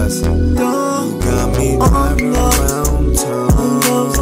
blessing. You got me driving around town.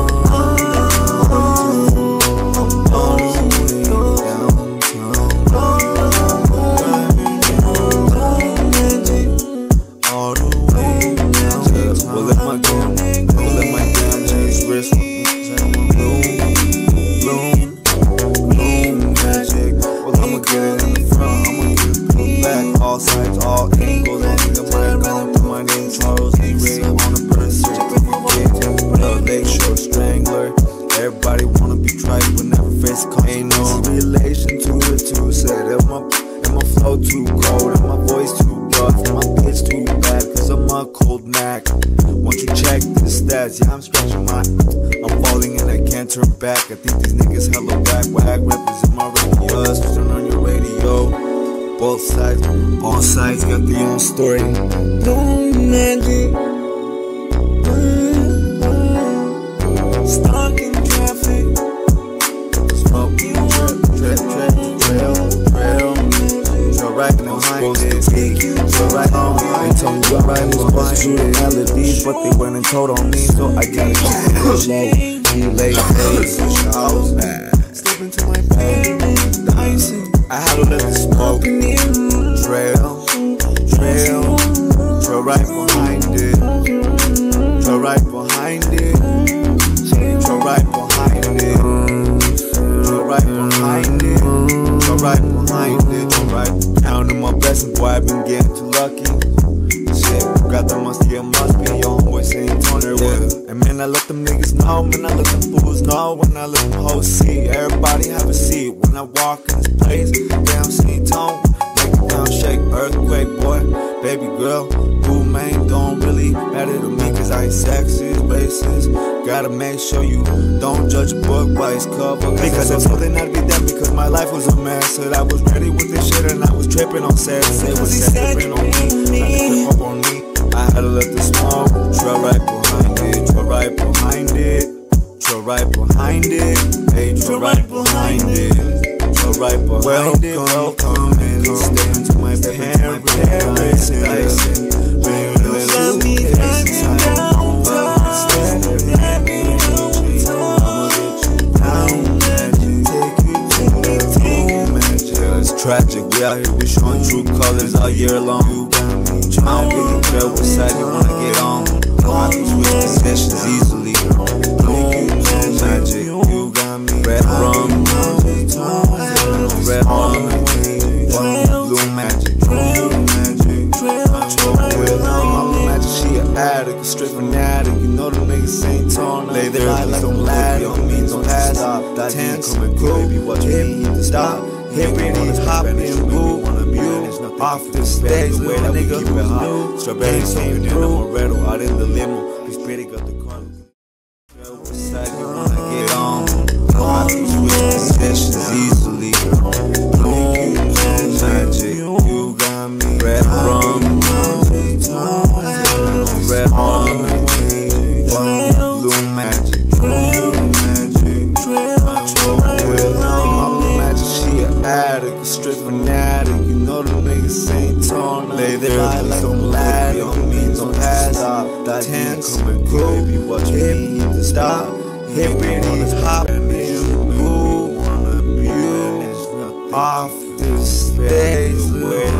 All sides, all angles, I think I might go to my name, Charles E. Ray on a birth certificate, with a lakeshore strangler. Everybody wanna be tried, but never face a consequence. Ain't no relation to the two. Said that my flow too cold, and my voice too rough, and my pitch too bad, cause I'm a cold Mac. Once you check the stats, yeah, I'm stretching I'm falling and I can't turn back. I think these niggas hella whack represent my radio. Turn on your radio. Both sides, all sides got their own story. No magic. Stuck in traffic. Smoking, trail. Right behind it. Right on. They told me what right was supposed to do the melodies, but they weren't told on me, so I gotta keep it slow. You late days, I was bad. Step into my bed, dicing. I had to let the smoke trail right behind it, trail right behind it, trail right behind it, trail right behind it, trail right behind it, trail right. Counting my blessings, boy, I've been getting too lucky. Shit, got the musty, it must be your homeboy saying Tonio. Yeah. And man, I let them niggas know, man, I let them fools know, when I let them hoes see. Everybody have a seat when I walk in this place. Damn, seen tone, make it down, shake, earthquake, boy. Baby girl, who man don't really matter to me, cause I ain't sexist, racist. Gotta make sure you don't judge a book by its cover, because I told them I'd be there, because my life was a mess. Said I was ready with this shit and I was tripping on sex. It was tripping on me, up on me. I had to let the smoke trail right behind it, trail right behind it, trail right behind it, hey, trail right behind it, trail right behind it. Welcome and step into my parents' license. Love me hanging down, it's tragic, we out here, we showing true colors all year long. I don't really care what side you wanna get on. I can switch positions easily. Blue magic, you got me. Red rum, red rum, blue magic, I'm magic, she an addict, a straight fanatic. You know the niggas ain't torn. Lay there like a ladder, on me don't pass up. That tense, baby, watch me stop. Hit me, hopping, move. Off the stage, where that nigga keep it hot. Strawberry came in, I'm a Redo, out in the limo. This pretty got the car. What side you wanna get on? I can switch positions easily. Blue magic, you got me. Red rum, red rum, blue magic. Addict, a straight fanatic. You know the niggas ain't torn. Lay there like some lad on me, don't pass up. That tense, baby, watch me stop. Hit me on this hopping, who wanna be off the stage.